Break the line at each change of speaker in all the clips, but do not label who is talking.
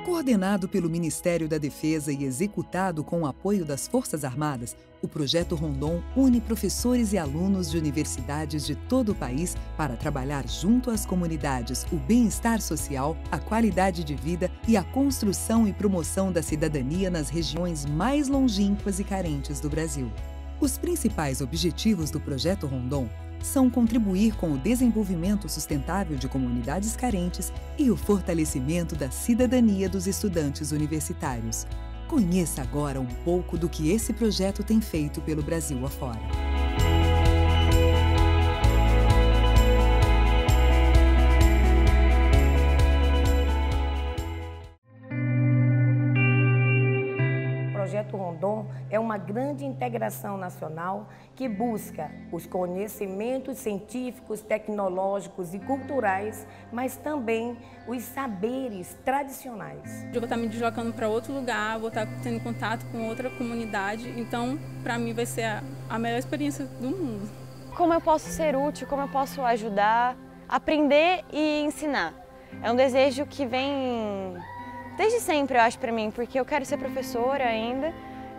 Coordenado pelo Ministério da Defesa e executado com o apoio das Forças Armadas, o Projeto Rondon une professores e alunos de universidades de todo o país para trabalhar junto às comunidades o bem-estar social, a qualidade de vida e a construção e promoção da cidadania nas regiões mais longínquas e carentes do Brasil. Os principais objetivos do Projeto Rondon são contribuir com o desenvolvimento sustentável de comunidades carentes e o fortalecimento da cidadania dos estudantes universitários. Conheça agora um pouco do que esse projeto tem feito pelo Brasil afora.
O Projeto Rondon é uma grande integração nacional que busca os conhecimentos científicos, tecnológicos e culturais, mas também os saberes tradicionais.
Eu vou estar me deslocando para outro lugar, vou estar tendo contato com outra comunidade, então para mim vai ser a melhor experiência do mundo.
Como eu posso ser útil, como eu posso ajudar, aprender e ensinar. É um desejo que vem desde sempre, eu acho, para mim, porque eu quero ser professora ainda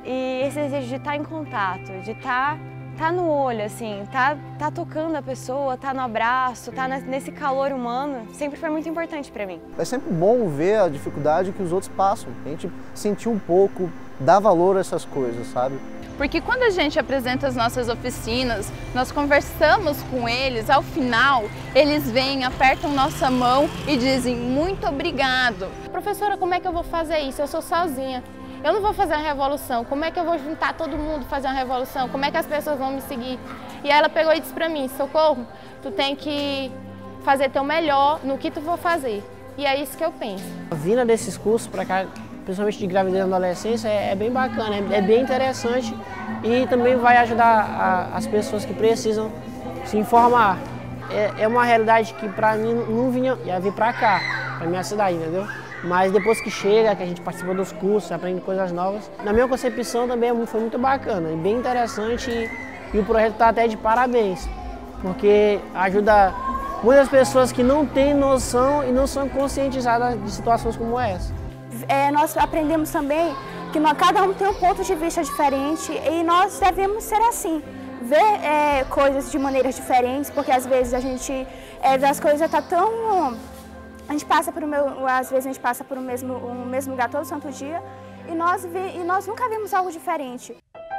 e esse desejo de estar em contato, de estar no olho, assim, tá tocando a pessoa, tá no abraço, tá nesse calor humano, sempre foi muito importante para mim.
É sempre bom ver a dificuldade que os outros passam, a gente sentir um pouco, dar valor a essas coisas, sabe?
Porque quando a gente apresenta as nossas oficinas, nós conversamos com eles, ao final eles vêm, apertam nossa mão e dizem muito obrigado.
Professora, como é que eu vou fazer isso? Eu sou sozinha, eu não vou fazer uma revolução, como é que eu vou juntar todo mundo e fazer uma revolução? Como é que as pessoas vão me seguir? E ela pegou e disse pra mim, Socorro, tu tem que fazer teu melhor no que tu for fazer. E é isso que eu penso.
A vinda desses cursos para cá, principalmente de gravidez na adolescência, é bem bacana, é bem interessante e também vai ajudar as pessoas que precisam se informar. É uma realidade que para mim não ia vir para cá, para minha cidade, entendeu? Mas depois que chega, que a gente participa dos cursos, aprende coisas novas, na minha concepção também foi muito bacana, bem interessante e o projeto está até de parabéns, porque ajuda muitas pessoas que não têm noção e não são conscientizadas de situações como essa.
Nós aprendemos também que cada um tem um ponto de vista diferente e nós devemos ser assim, ver coisas de maneiras diferentes, porque às vezes a gente vê as coisas às vezes a gente passa por o mesmo lugar todo santo dia e nós nunca vimos algo diferente.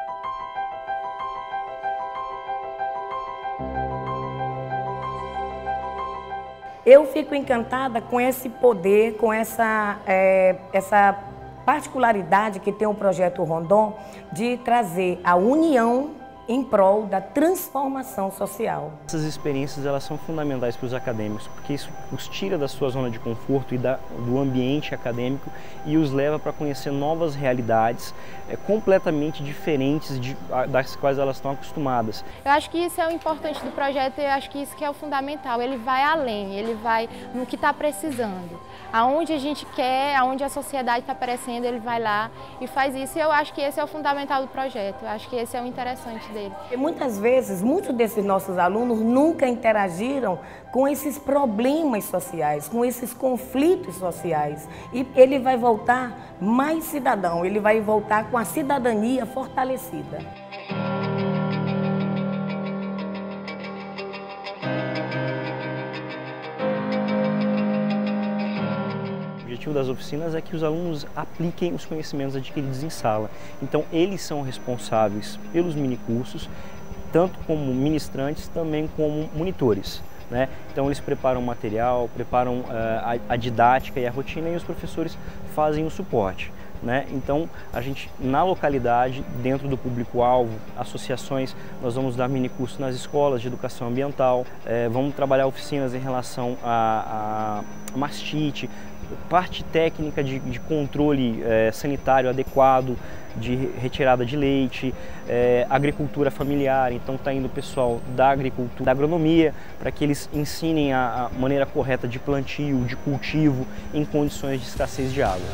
Eu fico encantada com esse poder, com essa particularidade que tem o Projeto Rondon de trazer a união em prol da transformação social.
Essas experiências elas são fundamentais para os acadêmicos, porque isso os tira da sua zona de conforto e do ambiente acadêmico e os leva para conhecer novas realidades completamente diferentes das quais elas estão acostumadas.
Eu acho que isso é o importante do projeto e eu acho que isso que é o fundamental. Ele vai além, ele vai no que está precisando. Aonde a gente quer, aonde a sociedade está aparecendo, ele vai lá e faz isso. E eu acho que esse é o fundamental do projeto, eu acho que esse é o interessante dele.
E muitas vezes, muitos desses nossos alunos nunca interagiram com esses problemas sociais, com esses conflitos sociais. E ele vai voltar mais cidadão, ele vai voltar com a cidadania fortalecida.
O objetivo das oficinas é que os alunos apliquem os conhecimentos adquiridos em sala. Então, eles são responsáveis pelos minicursos, tanto como ministrantes, também como monitores, né? Então, eles preparam o material, preparam a didática e a rotina e os professores fazem o suporte, né? Então, a gente, na localidade, dentro do público-alvo, associações, nós vamos dar minicursos nas escolas de educação ambiental, vamos trabalhar oficinas em relação a mastite, parte técnica de controle sanitário adequado, de retirada de leite, agricultura familiar, então está indo o pessoal da agricultura, da agronomia, para que eles ensinem a maneira correta de plantio, de cultivo, em condições de escassez de água.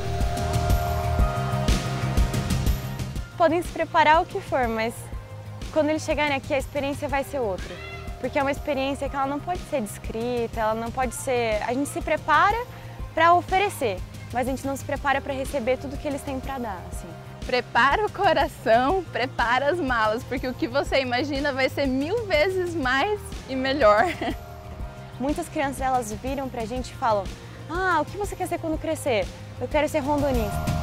Podem se preparar o que for, mas quando eles chegarem aqui a experiência vai ser outra. Porque é uma experiência que ela não pode ser descrita, ela não pode ser... A gente se prepara para oferecer, mas a gente não se prepara para receber tudo que eles têm para dar, assim.
Prepara o coração, prepara as malas, porque o que você imagina vai ser 1000 vezes mais e melhor.
Muitas crianças, elas viram pra gente e falam: ah, o que você quer ser quando crescer? Eu quero ser rondonista.